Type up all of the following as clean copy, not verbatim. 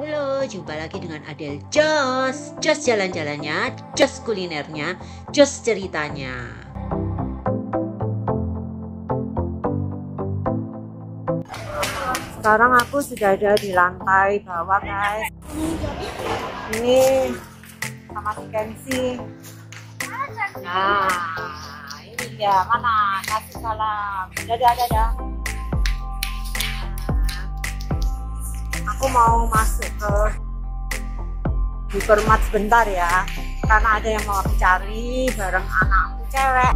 Halo, jumpa lagi dengan Adele Jos. Jos jalan-jalannya, jos kulinernya, jos ceritanya. Sekarang aku sudah ada di lantai bawah, guys. Ini sama si Kenzi. Nah, ini dia. Mana? Kasih salam. Dadah. Aku mau masuk ke hypermart sebentar ya, karena ada yang mau cari bareng anakku cewek.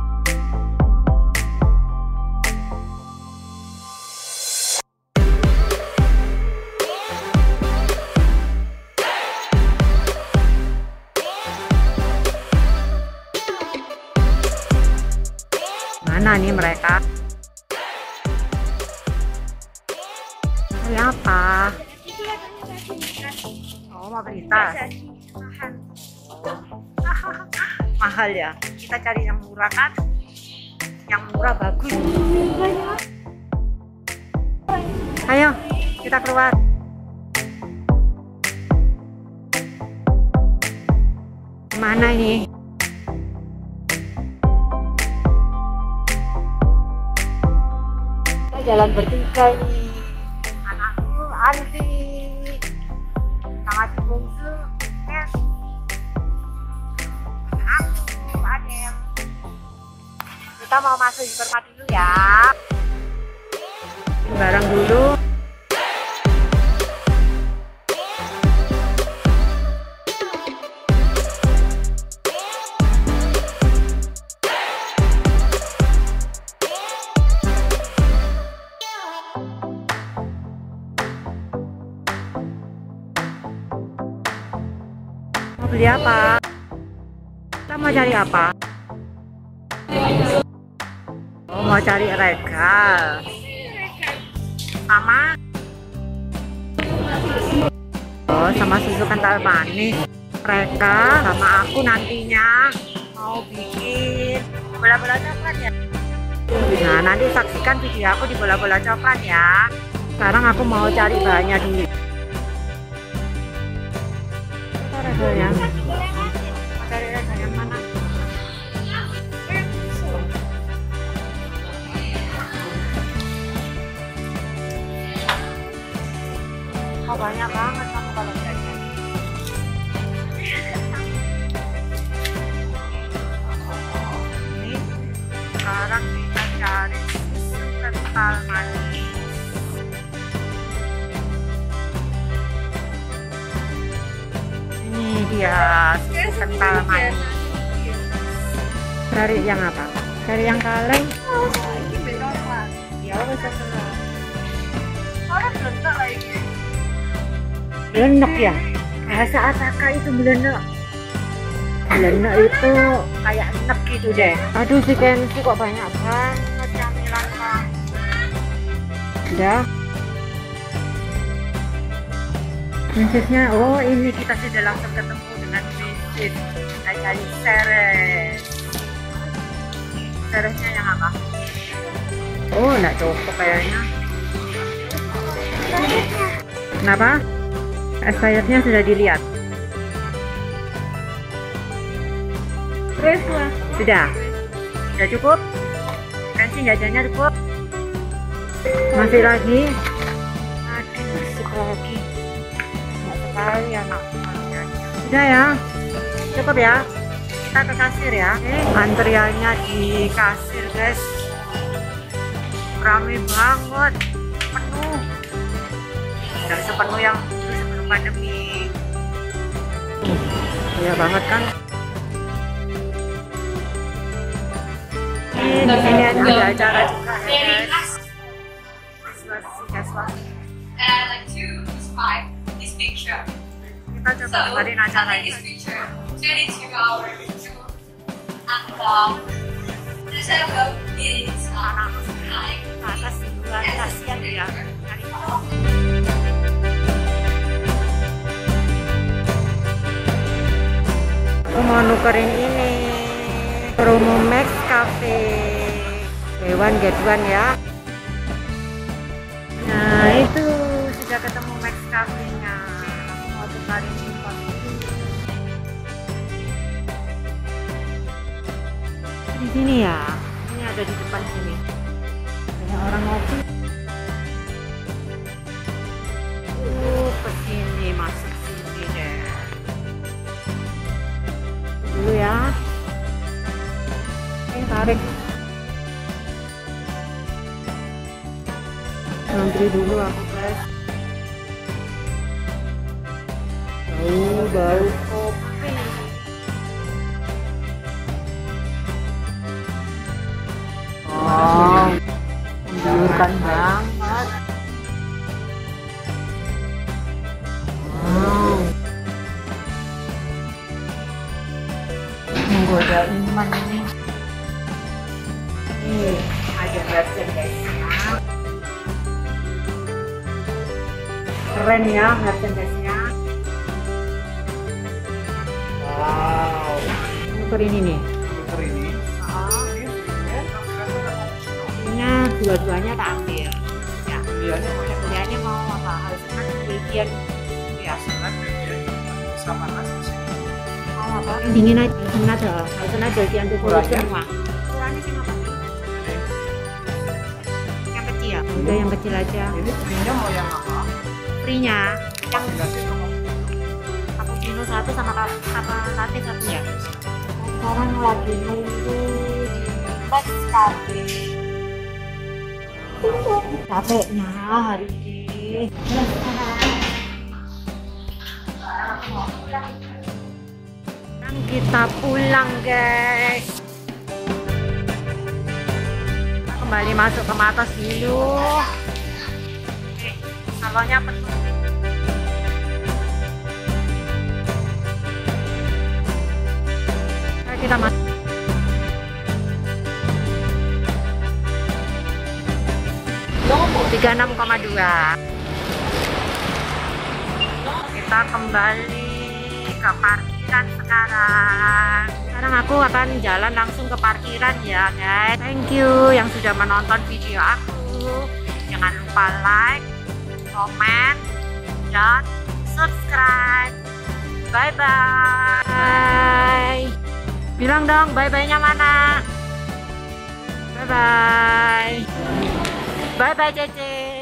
Mana nih mereka? Ini apa? Oh, mau beli tas. Mahal ya. Kita cari yang murah kan? Yang murah bagus. Ayo, kita keluar. Mana ini? Kita jalan bertiga ini. Anti sangat bungsu ya. Aku Adel. Kita mau masuk hypermart dulu ya. Barang dulu. Mau beli apa? Kita mau cari apa? Oh, mau cari regal. Sama? Oh, sama susu kental manis. Mereka sama aku nantinya mau bikin bola-bola coklat ya. Nah, nanti saksikan video aku di bola-bola coklat ya. Sekarang aku mau cari bahannya dulu. Regalnya. Cari regel yang mana? Oh, banyak banget kamu kalau jajan. Ini sekarang kita cari susu kental manis. Ini dia susu kental manis. Cari yang apa? Cari yang kaleng. Ya, bisa selesai. Belenek ya? Bahasa Ataka itu belenek. Belenek itu kayak enek gitu deh. Aduh, si Kenzi kok banyak banget camilan kan. Udah. Prinsesnya, oh ini kita sudah langsung ketemu dengan prinsip. Kita cari seres. Seresnya yang apa? Oh, enggak cocok kayaknya. Kenapa? Expirednya sudah dilihat. Sudah cukup? Kan sih jajannya cukup? Masih lagi? Aduh, masih lagi. Sekali anak. Sudah ya, cukup ya. Kita ke kasir ya. Antriannya di kasir guys, rame banget, penuh. Udah sepenuh yang dulu sebelum pandemi. Iya banget kan. Di sini ada acara juga ya guys. Kita coba dengerin acara ini. Anak atas duluan, kasihan ya. Aku mau nukerin ini promo Max Cafe buy one get one ya. Nah itu udah ketemu Max Cafe-nya. Aku mau tukarin spot. Di sini ya. Ini ada di depan sini. Banyak orang ngopi. Kesini masuk sini deh. Dulu ya. Tarik. Antri dulu aku guys. Bau kopi. Oh, menggiurkan banget. Wow, menggoda iman ini. Nih, ada merchandise-nya. Keren ya merchandise-nya. Wow. Ini nih. Ini. Ini dua-duanya tak ambil. Ya. Kuliahnya mau apa? Harus kan bagian ya. Sama nasi. Mau apa? Dingin aja. Dingin aja. Harus bagian tuh semua. Ukurannya sih apa? Yang kecil. Udah yang kecil aja. Ini free-nya mau yang apa? Free-nya yang cappuccino satu sama latte satu ya. Sekarang lagi nunggu di Max Cafe. Capeknya hari ini. Dan kita pulang guys. Kembali masuk ke atas dulu. Salonnya penuh. Kita masuk. Tiga 36,2. Kita kembali ke parkiran sekarang. Sekarang aku akan jalan langsung ke parkiran ya guys. Thank you yang sudah menonton video aku. Jangan lupa like, comment, dan subscribe. Bye bye. Bilang dong bye bye nya mana? Bye bye. Bye bye Cece.